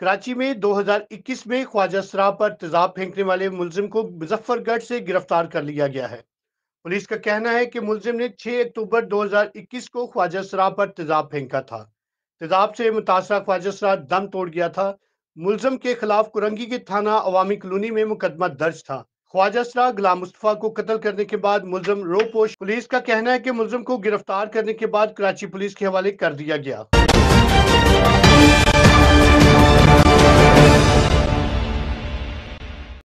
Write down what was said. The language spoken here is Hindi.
कराची में 2021 में ख्वाजा शराब पर तेजाब फेंकने वाले मुलजिम को मुजफ्फरगढ़ से गिरफ्तार कर लिया गया है। पुलिस का कहना है कि मुलजिम ने 6 अक्टूबर 2021 को ख्वाजा शराब पर तेजाब फेंका था। तेजाब से मुतासरा ख्वाजा शराब दम तोड़ गया था। मुलजिम के खिलाफ कुरंगी के थाना अवामी कॉलोनी में मुकदमा दर्ज था। ख्वाजा शराब गुलाम मुस्तफा को कत्ल करने के बाद मुलजिम रोपोश। पुलिस का कहना है कि मुलजिम को गिरफ्तार करने के बाद कराची पुलिस के हवाले कर दिया गया।